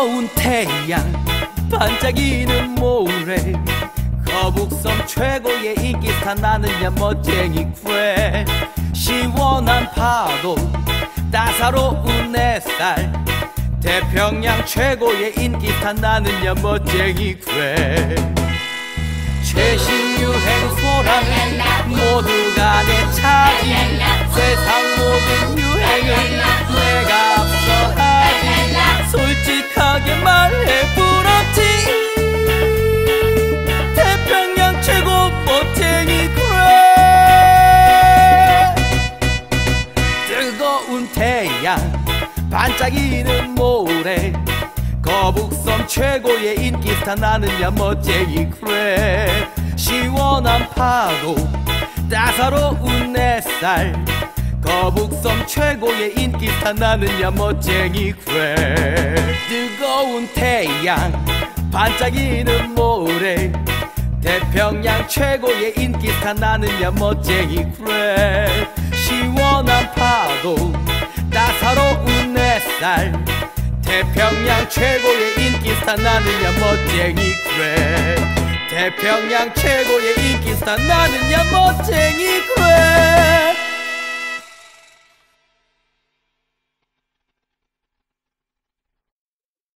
뜨거운 태양 반짝이는 모래 거북섬 최고의 인기스타 나는야 멋쟁이 퀘 시원한 파도 따사로운 햇살 태평양 최고의 인기스타 나는야 멋쟁이 퀘 최신 유행 소랑 모두가 내 차지 세상 모든 유행을 내가 앞서가지 솔직하게 말해 부럽지 태평양 최고 멋쟁이 퀘 뜨거운 태양 반짝이는 모래 거북섬 최고의 인기스타 나는야 멋쟁이 퀘 시원한 파도 따사로운 햇살 거북섬 최고의 인기스타 나는야 멋쟁이 퀘 뜨거운 태양 반짝이는 모래 태평양 최고의 인기스타 나는야 멋쟁이 퀘 시원한 파도 따사로운 햇살 태평양 최고의 인기스타 나는야 멋쟁이 퀘 태평양 최고의 인기스타 나는야 멋쟁이 퀘